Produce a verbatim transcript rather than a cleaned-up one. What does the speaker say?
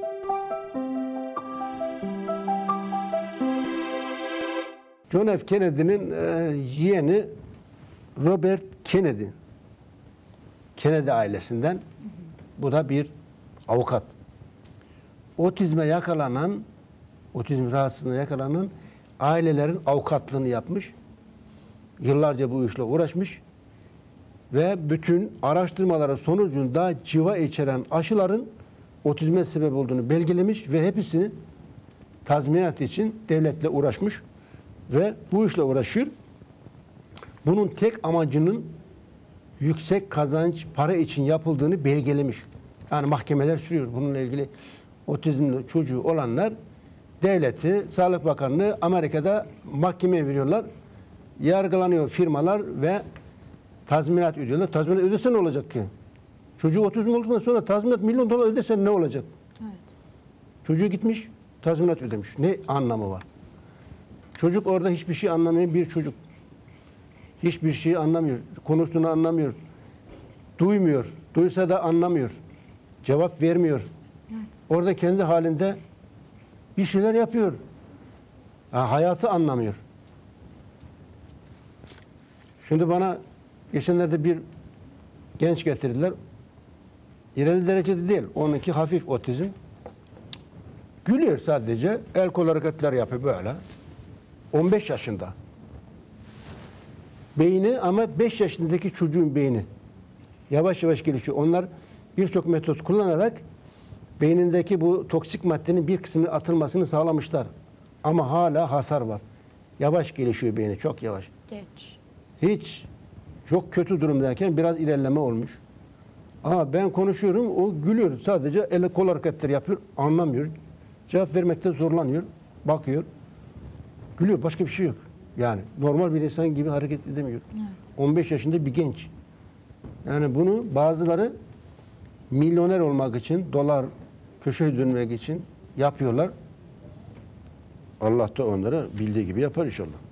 John F. Kennedy'nin e, yeğeni Robert Kennedy. Kennedy ailesinden. Bu da bir avukat. Otizme yakalanan, otizm rahatsızlığına yakalanan ailelerin avukatlığını yapmış. Yıllarca bu işle uğraşmış. Ve bütün araştırmaların sonucunda civa içeren aşıların otizme sebep olduğunu belgelemiş ve hepsini tazminat için devletle uğraşmış ve bu işle uğraşıyor. Bunun tek amacının yüksek kazanç para için yapıldığını belgelemiş. Yani mahkemeler sürüyor. Bununla ilgili otizmli çocuğu olanlar devleti, Sağlık Bakanlığı Amerika'da mahkemeye veriyorlar. Yargılanıyor firmalar ve tazminat ödüyorlar. Tazminat ödese ne olacak ki? Çocuğu otizm olduktan sonra tazminat milyon dolar ödesen ne olacak? Evet. Çocuğu gitmiş, tazminat ödemiş. Ne anlamı var? Çocuk orada hiçbir şey anlamayan bir çocuk. Hiçbir şeyi anlamıyor. Konuştuğunu anlamıyor. Duymuyor. Duysa da anlamıyor. Cevap vermiyor. Evet. Orada kendi halinde bir şeyler yapıyor. Ha, hayatı anlamıyor. Şimdi bana geçenlerde bir genç getirdiler. İleri derecede değil. Onunki hafif otizm. Gülüyor sadece. El kol hareketler yapıyor böyle. on beş yaşında. Beyni ama beş yaşındaki çocuğun beyni. Yavaş yavaş gelişiyor. Onlar birçok metot kullanarak beynindeki bu toksik maddenin bir kısmının atılmasını sağlamışlar. Ama hala hasar var. Yavaş gelişiyor beyni, çok yavaş. Geç. Hiç çok kötü durumdayken biraz ilerleme olmuş. Ama ben konuşuyorum, o gülüyor. Sadece el kol hareketleri yapıyor, anlamıyor. Cevap vermekte zorlanıyor, bakıyor. Gülüyor, başka bir şey yok. Yani normal bir insan gibi hareket edemiyor. Evet. on beş yaşında bir genç. Yani bunu bazıları milyoner olmak için, dolar köşeye dönmek için yapıyorlar. Allah da onları bildiği gibi yapar inşallah.